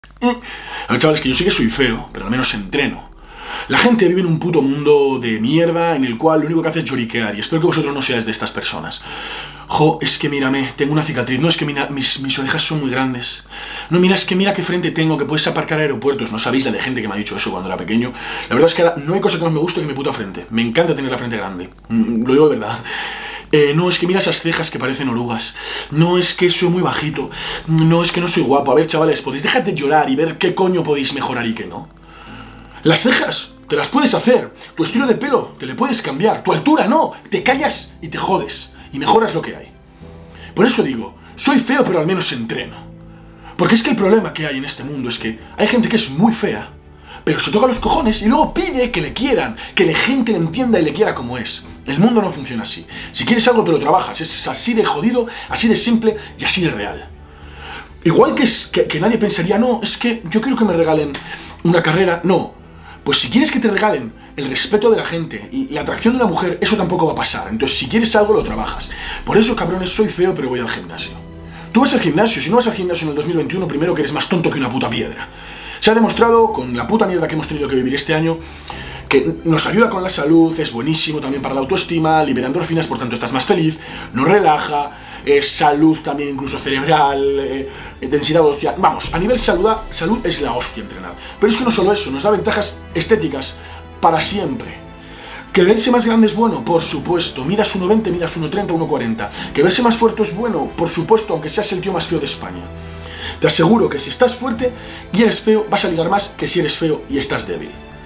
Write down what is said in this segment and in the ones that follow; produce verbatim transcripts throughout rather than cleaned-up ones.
Eh. A ver, chavales, que yo sé que soy feo, pero al menos entreno. La gente vive en un puto mundo de mierda en el cual lo único que hace es lloriquear, y espero que vosotros no seáis de estas personas. Jo, es que mírame, tengo una cicatriz. No, es que mira, mis, mis orejas son muy grandes. No, mira, es que mira qué frente tengo, que puedes aparcar a aeropuertos. No sabéis la de gente que me ha dicho eso cuando era pequeño. La verdad es que ahora no hay cosa que más me guste que mi puta frente. Me encanta tener la frente grande. Mm, lo digo de verdad. Eh, no, es que mira esas cejas que parecen orugas. No, es que soy muy bajito. No, es que no soy guapo. A ver, chavales, podéis dejar de llorar y ver qué coño podéis mejorar y qué no. Las cejas te las puedes hacer. Tu estilo de pelo te le puedes cambiar. Tu altura no. Te callas y te jodes. Y mejoras lo que hay. Por eso digo, soy feo pero al menos entreno. Porque es que el problema que hay en este mundo es que hay gente que es muy fea, pero se toca los cojones y luego pide que le quieran, que la gente le entienda y le quiera como es. El mundo no funciona así. Si quieres algo te lo trabajas. Es así de jodido, así de simple y así de real. Igual que, es, que, que nadie pensaría, no, es que yo quiero que me regalen una carrera. No. Pues si quieres que te regalen el respeto de la gente y la atracción de una mujer, eso tampoco va a pasar. Entonces, si quieres algo, lo trabajas. Por eso, cabrones, soy feo, pero voy al gimnasio. Tú vas al gimnasio. Si no vas al gimnasio en el dos mil veintiuno, primero que eres más tonto que una puta piedra. Se ha demostrado, con la puta mierda que hemos tenido que vivir este año, que nos ayuda con la salud, es buenísimo también para la autoestima, libera endorfinas, por tanto estás más feliz, nos relaja, es salud también incluso cerebral, eh, densidad ósea. Vamos, a nivel salud, salud es la hostia entrenar. Pero es que no solo eso, nos da ventajas estéticas para siempre. ¿Que verse más grande es bueno? Por supuesto. Midas uno veinte, midas uno treinta, uno cuarenta. ¿Que verse más fuerte es bueno? Por supuesto, aunque seas el tío más feo de España. Te aseguro que si estás fuerte y eres feo, vas a ligar más que si eres feo y estás débil.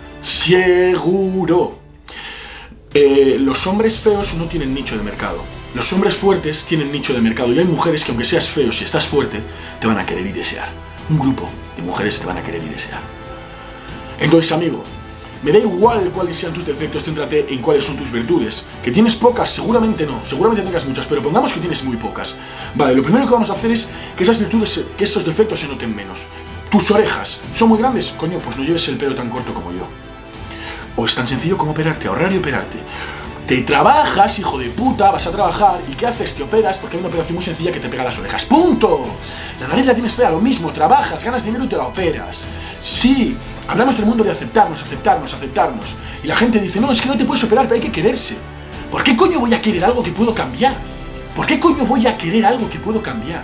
Seguro. Eh, los hombres feos no tienen nicho de mercado. Los hombres fuertes tienen nicho de mercado. Y hay mujeres que aunque seas feo, si estás fuerte, te van a querer y desear. Un grupo de mujeres te van a querer y desear. Entonces, amigo, me da igual cuáles sean tus defectos, céntrate en cuáles son tus virtudes. Que tienes pocas, seguramente no. Seguramente tengas muchas, pero pongamos que tienes muy pocas. Vale, lo primero que vamos a hacer es que esas virtudes, que estos defectos se noten menos. Tus orejas son muy grandes, coño, pues no lleves el pelo tan corto como yo. O es tan sencillo como operarte, ahorrar y operarte. Te trabajas, hijo de puta, vas a trabajar, ¿y qué haces? Te operas porque hay una operación muy sencilla que te pega las orejas. ¡Punto! La nariz la tienes fea, lo mismo, trabajas, ganas dinero y te la operas. Sí, hablamos del mundo de aceptarnos, aceptarnos, aceptarnos. Y la gente dice, no, es que no te puedes operar, pero hay que quererse. ¿Por qué coño voy a querer algo que puedo cambiar? ¿Por qué coño voy a querer algo que puedo cambiar?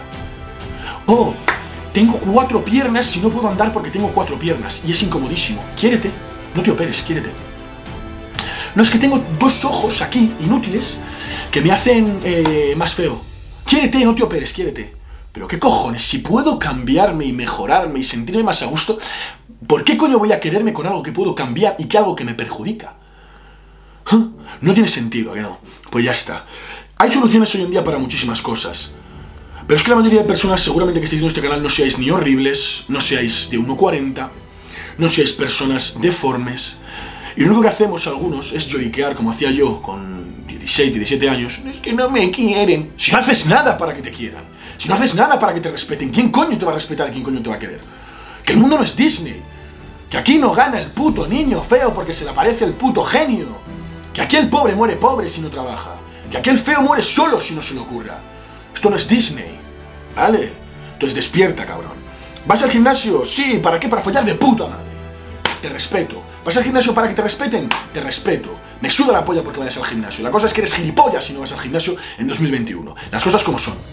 Oh, tengo cuatro piernas y no puedo andar porque tengo cuatro piernas. Y es incomodísimo. Quiérete, no te operes, quiérete. No, es que tengo dos ojos aquí, inútiles, que me hacen eh, más feo. Quiérete, no te operes, quiérete. Pero qué cojones, si puedo cambiarme y mejorarme y sentirme más a gusto, ¿por qué coño voy a quererme con algo que puedo cambiar y que algo que me perjudica? ¿Huh? No tiene sentido, ¿a que no? Pues ya está. Hay soluciones hoy en día para muchísimas cosas. Pero es que la mayoría de personas, seguramente que estéis viendo este canal, no seáis ni horribles, no seáis de uno cuarenta, no seáis personas deformes. Y lo único que hacemos algunos es lloriquear, como hacía yo con dieciséis, diecisiete años. Es que no me quieren. Si no haces nada para que te quieran, si no haces nada para que te respeten, ¿quién coño te va a respetar y quién coño te va a querer? Que el mundo no es Disney. Que aquí no gana el puto niño feo porque se le aparece el puto genio. Que aquí el pobre muere pobre si no trabaja. Que aquí el feo muere solo si no se le ocurra. Esto no es Disney, ¿vale? Entonces despierta, cabrón. ¿Vas al gimnasio? Sí, ¿para qué? Para follar de puta madre. Te respeto. ¿Vas al gimnasio para que te respeten? Te respeto. Me suda la polla porque vayas al gimnasio. La cosa es que eres gilipollas si no vas al gimnasio en dos mil veintiuno. Las cosas como son.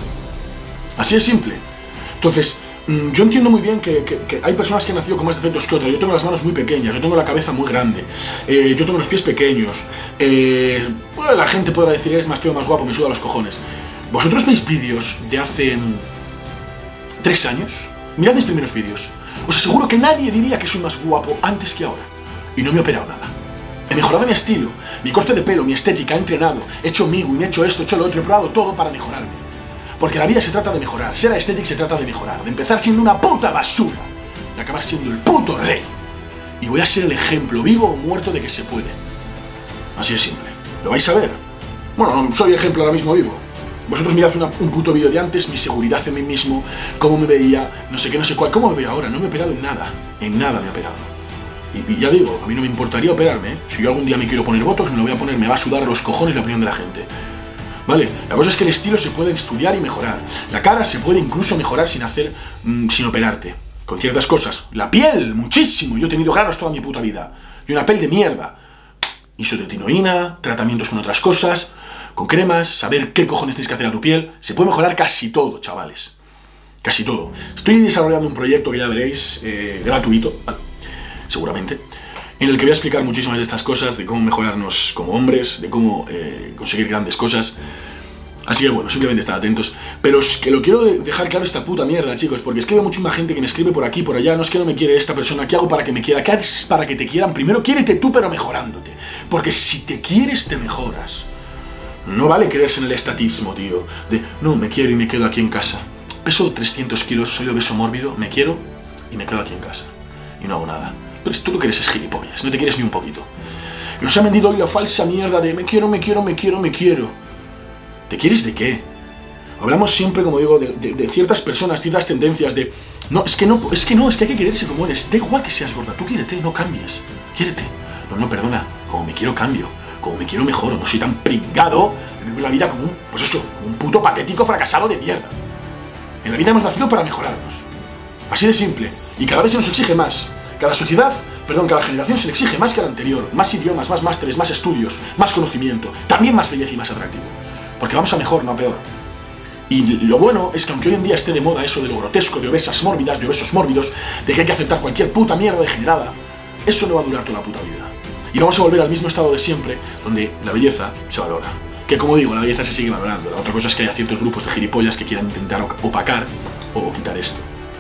Así de simple. Entonces, mmm, yo entiendo muy bien que, que, que hay personas que han nacido con más defectos que otras. Yo tengo las manos muy pequeñas, yo tengo la cabeza muy grande, eh, yo tengo los pies pequeños. Eh, bueno, la gente podrá decir, eres más feo, más guapo, me suda los cojones. ¿Vosotros veis vídeos de hace mmm, tres años? Mirad mis primeros vídeos. Os aseguro que nadie diría que soy más guapo antes que ahora. Y no me he operado nada. He mejorado mi estilo, mi corte de pelo, mi estética, he entrenado, he hecho migwin, he hecho esto, he hecho lo otro, he probado todo para mejorarme. Porque la vida se trata de mejorar, ser aesthetic se trata de mejorar, de empezar siendo una puta basura, de acabar siendo el puto rey. Y voy a ser el ejemplo vivo o muerto de que se puede. Así de simple. ¿Lo vais a ver? Bueno, no soy ejemplo ahora mismo vivo. Vosotros mirad una, un puto vídeo de antes, mi seguridad en mí mismo, cómo me veía, no sé qué, no sé cuál, cómo me veo ahora. No me he operado en nada, en nada me he operado. Y, y ya digo, a mí no me importaría operarme, ¿eh? Si yo algún día me quiero poner botox, me lo voy a poner, me va a sudar los cojones la opinión de la gente. ¿Vale? La cosa es que el estilo se puede estudiar y mejorar. La cara se puede incluso mejorar sin hacer, mmm, sin operarte. con ciertas cosas. La piel, muchísimo. Yo he tenido granos toda mi puta vida. Y una piel de mierda. Isotretinoína, tratamientos con otras cosas, con cremas, saber qué cojones tienes que hacer a tu piel. Se puede mejorar casi todo, chavales. Casi todo. Estoy desarrollando un proyecto que ya veréis, eh, gratuito, ¿vale? Seguramente, en el que voy a explicar muchísimas de estas cosas, de cómo mejorarnos como hombres, de cómo eh, conseguir grandes cosas. Así que bueno, simplemente estad atentos. Pero es que lo quiero dejar claro esta puta mierda, chicos, porque es que veo mucha gente que me escribe por aquí, por allá. No es que no me quiere esta persona, ¿qué hago para que me quiera? ¿Qué haces para que te quieran? Primero quiérete tú, pero mejorándote. Porque si te quieres, te mejoras. No vale creerse en el estatismo, tío. De, no, me quiero y me quedo aquí en casa. Peso trescientos kilos, soy obeso mórbido, me quiero y me quedo aquí en casa. Y no hago nada. Pero tú lo que eres es gilipollas, no te quieres ni un poquito. Y nos ha vendido hoy la falsa mierda de me quiero, me quiero, me quiero, me quiero. ¿Te quieres de qué? Hablamos siempre, como digo, de, de, de ciertas personas, ciertas tendencias de... No, es que no, es que no, es que hay que quererse como eres. Da igual que seas gorda, tú quiérete, no cambies. Quiérete. No, no, perdona, como me quiero cambio. Como me quiero mejoro, no soy tan pringado de vivir la vida como un, pues eso, como un puto patético fracasado de mierda. En la vida hemos nacido para mejorarnos. Así de simple. Y cada vez se nos exige más. Cada sociedad, perdón, cada generación se le exige más que la anterior. Más idiomas, más másteres, más estudios, más conocimiento. También más belleza y más atractivo. Porque vamos a mejor, no a peor. Y lo bueno es que aunque hoy en día esté de moda eso de lo grotesco, de obesas mórbidas, de obesos mórbidos, de que hay que aceptar cualquier puta mierda degenerada, eso no va a durar toda la puta vida. Y vamos a volver al mismo estado de siempre, donde la belleza se valora. Que como digo, la belleza se sigue valorando. La otra cosa es que haya ciertos grupos de gilipollas que quieran intentar opacar o quitar esto.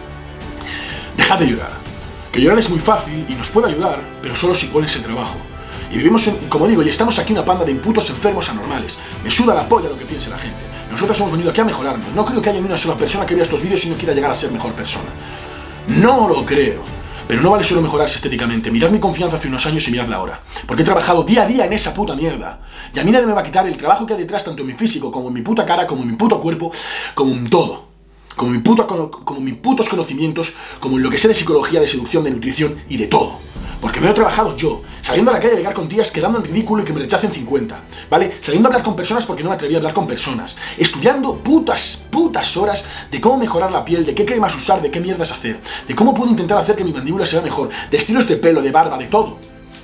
Dejad de llorar. Que llorar es muy fácil y nos puede ayudar, pero solo si pones el trabajo. Y vivimos, en, como digo, y estamos aquí una panda de imputos enfermos anormales. Me suda la polla lo que piense la gente. Nosotros hemos venido aquí a mejorarnos. No creo que haya ni una sola persona que vea estos vídeos y no quiera llegar a ser mejor persona. No lo creo. Pero no vale solo mejorarse estéticamente. Mirad mi confianza hace unos años y miradla ahora. Porque he trabajado día a día en esa puta mierda. Y a mí nadie me va a quitar el trabajo que hay detrás, tanto en mi físico, como en mi puta cara, como en mi puto cuerpo, como en todo. Como, mi puto, como mis putos conocimientos, como en lo que sé de psicología, de seducción, de nutrición y de todo. Porque me lo he trabajado yo, saliendo a la calle a llegar con tías, quedando en ridículo y que me rechacen cincuenta, ¿vale? Saliendo a hablar con personas porque no me atreví a hablar con personas. Estudiando putas, putas horas de cómo mejorar la piel, de qué cremas usar, de qué mierdas hacer, de cómo puedo intentar hacer que mi mandíbula sea mejor, de estilos de pelo, de barba, de todo.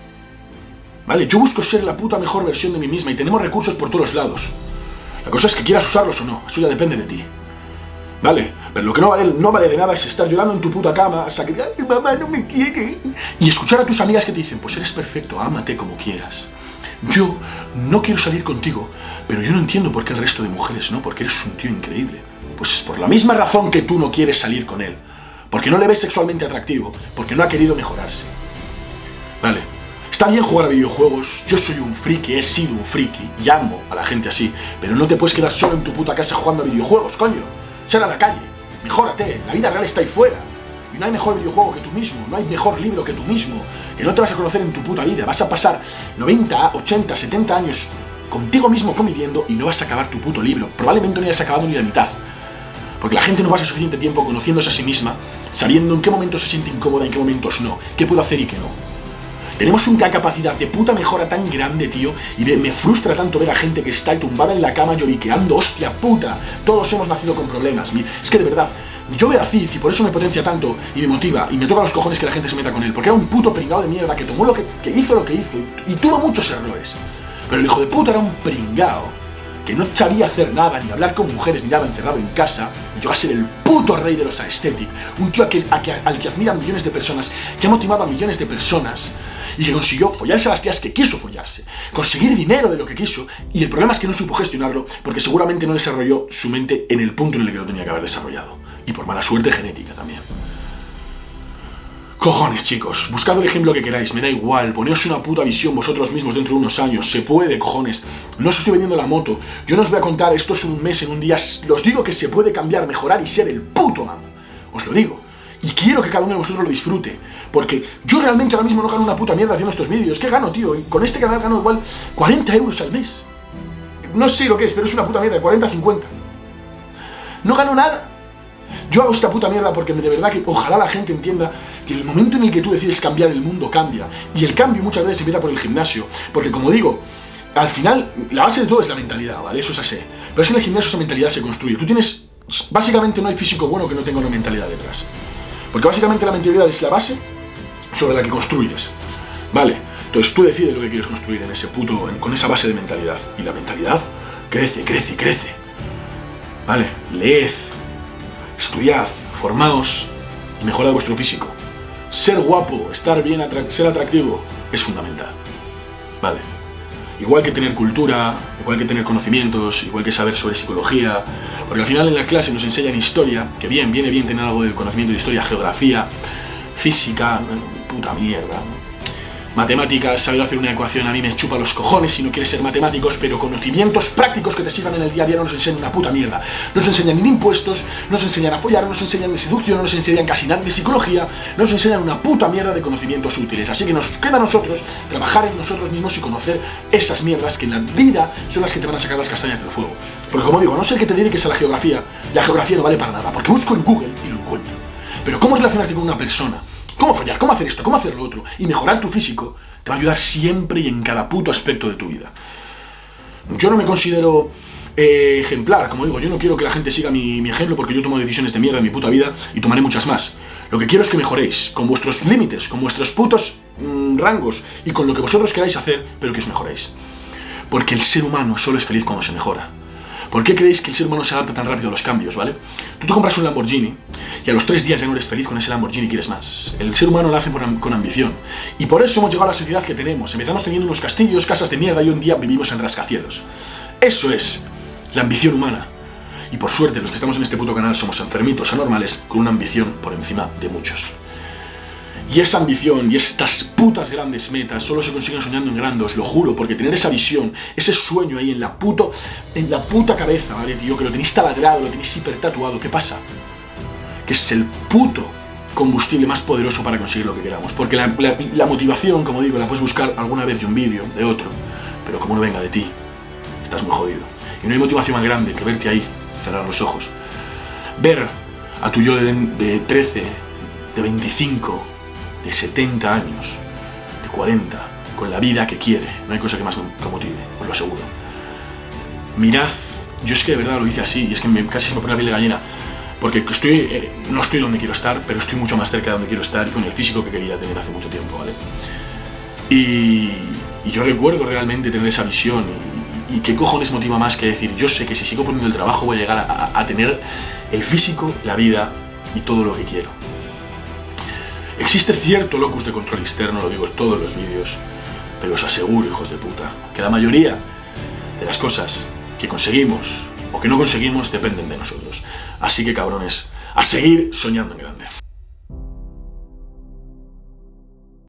¿Vale? Yo busco ser la puta mejor versión de mí misma y tenemos recursos por todos lados. La cosa es que quieras usarlos o no, eso ya depende de ti. ¿Vale? Pero lo que no vale, no vale de nada es estar llorando en tu puta cama, sacrificar, mi mamá no me quiere. Y escuchar a tus amigas que te dicen, pues eres perfecto, ámate como quieras. Yo no quiero salir contigo, pero yo no entiendo por qué el resto de mujeres no, porque eres un tío increíble. Pues por la misma razón que tú no quieres salir con él. Porque no le ves sexualmente atractivo, porque no ha querido mejorarse. ¿Vale? Está bien jugar a videojuegos, yo soy un friki, he sido un friki, y amo a la gente así, pero no te puedes quedar solo en tu puta casa jugando a videojuegos, coño. Sal a la calle, mejórate, la vida real está ahí fuera. Y no hay mejor videojuego que tú mismo, no hay mejor libro que tú mismo. Que no te vas a conocer en tu puta vida, vas a pasar noventa, ochenta, setenta años contigo mismo conviviendo y no vas a acabar tu puto libro. Probablemente no hayas acabado ni la mitad. Porque la gente no pasa suficiente tiempo conociéndose a sí misma, sabiendo en qué momentos se siente incómoda y en qué momentos no, qué puedo hacer y qué no. Tenemos una capacidad de puta mejora tan grande, tío, y me frustra tanto ver a gente que está tumbada en la cama lloriqueando, hostia puta, todos hemos nacido con problemas. Es que de verdad, yo veo a Cid y por eso me potencia tanto y me motiva y me toca los cojones que la gente se meta con él, porque era un puto pringado de mierda que tomó lo que, que hizo lo que hizo y, y tuvo muchos errores. Pero el hijo de puta era un pringao que no sabía hacer nada, ni hablar con mujeres, ni nada, encerrado en casa, y llegó a ser el puto rey de los aesthetic, un tío a que, a que, al que admiran millones de personas, que ha motivado a millones de personas, y que consiguió follarse a las tías que quiso follarse, conseguir dinero de lo que quiso, y el problema es que no supo gestionarlo, porque seguramente no desarrolló su mente en el punto en el que lo tenía que haber desarrollado, y por mala suerte genética también. Cojones, chicos, buscad el ejemplo que queráis, me da igual, poneos una puta visión vosotros mismos dentro de unos años, se puede, cojones, no os estoy vendiendo la moto, yo no os voy a contar esto es un mes, en un día, os digo que se puede cambiar, mejorar y ser el puto amo, os lo digo, y quiero que cada uno de vosotros lo disfrute, porque yo realmente ahora mismo no gano una puta mierda haciendo estos vídeos, ¿qué gano, tío? Y con este canal gano igual cuarenta euros al mes, no sé lo que es, pero es una puta mierda, cuarenta a cincuenta, no gano nada. Yo hago esta puta mierda porque de verdad que ojalá la gente entienda que el momento en el que tú decides cambiar el mundo cambia. Y el cambio muchas veces empieza por el gimnasio. Porque como digo, al final la base de todo es la mentalidad, ¿vale? Eso es así. Pero es que en el gimnasio esa mentalidad se construye. Tú tienes... Básicamente no hay físico bueno que no tenga una mentalidad detrás. Porque básicamente la mentalidad es la base sobre la que construyes, ¿vale? Entonces tú decides lo que quieres construir en ese puto, en, con esa base de mentalidad. Y la mentalidad crece, crece, crece. ¿Vale? Leed, estudiad, formaos y mejorad vuestro físico. Ser guapo, estar bien, atrac ser atractivo es fundamental. ¿Vale? Igual que tener cultura, igual que tener conocimientos, igual que saber sobre psicología, porque al final en la clase nos enseñan historia, que bien, viene bien tener algo de conocimiento de historia, geografía, física, puta mierda, matemáticas, saber hacer una ecuación a mí me chupa los cojones si no quieres ser matemáticos, pero conocimientos prácticos que te sirvan en el día a día no nos enseñan una puta mierda. No nos enseñan ni impuestos, no nos enseñan a follar, no nos enseñan de seducción, no nos enseñan casi nada de psicología, no nos enseñan una puta mierda de conocimientos útiles. Así que nos queda a nosotros trabajar en nosotros mismos y conocer esas mierdas que en la vida son las que te van a sacar las castañas del fuego. Porque como digo, a no ser que te dediques a la geografía, la geografía no vale para nada, porque busco en Google y lo encuentro. Pero cómo relacionarte con una persona, cómo follar, cómo hacer esto, cómo hacer lo otro y mejorar tu físico, te va a ayudar siempre y en cada puto aspecto de tu vida. Yo no me considero eh, ejemplar, como digo, yo no quiero que la gente siga mi, mi ejemplo porque yo tomo decisiones de mierda en mi puta vida y tomaré muchas más. Lo que quiero es que mejoréis, con vuestros límites, con vuestros putos mmm, rangos y con lo que vosotros queráis hacer, pero que os mejoréis. Porque el ser humano solo es feliz cuando se mejora. ¿Por qué creéis que el ser humano se adapta tan rápido a los cambios, ¿vale? Tú te compras un Lamborghini y a los tres días ya no eres feliz con ese Lamborghini y quieres más. El ser humano lo hace con, con ambición. Y por eso hemos llegado a la sociedad que tenemos. Empezamos teniendo unos castillos, casas de mierda y hoy en día vivimos en rascacielos. Eso es la ambición humana. Y por suerte los que estamos en este puto canal somos enfermitos anormales con una ambición por encima de muchos. Y esa ambición y estas putas grandes metas solo se consiguen soñando en grande, os lo juro, porque tener esa visión, ese sueño ahí en la, puto, en la puta cabeza, ¿vale, tío? Que lo tenéis taladrado, lo tenéis hiper tatuado, ¿qué pasa? Que es el puto combustible más poderoso para conseguir lo que queramos. Porque la, la, la motivación, como digo, la puedes buscar alguna vez de un vídeo, de otro, pero como no venga de ti, estás muy jodido. Y no hay motivación más grande que verte ahí, cerrar los ojos. Ver a tu yo de, de trece, de veinticinco... de setenta años, de cuarenta, con la vida que quiere. No hay cosa que más me motive, os lo aseguro. Mirad, yo es que de verdad lo hice así, y es que me, casi se me pone la piel de gallina, porque estoy, eh, no estoy donde quiero estar, pero estoy mucho más cerca de donde quiero estar y con el físico que quería tener hace mucho tiempo, ¿vale? Y, y yo recuerdo realmente tener esa visión, y, y qué cojones motiva más que decir, yo sé que si sigo poniendo el trabajo voy a llegar a, a, a tener el físico, la vida y todo lo que quiero. Existe cierto locus de control externo, lo digo en todos los vídeos, pero os aseguro, hijos de puta, que la mayoría de las cosas que conseguimos o que no conseguimos dependen de nosotros. Así que, cabrones, a seguir soñando en grande.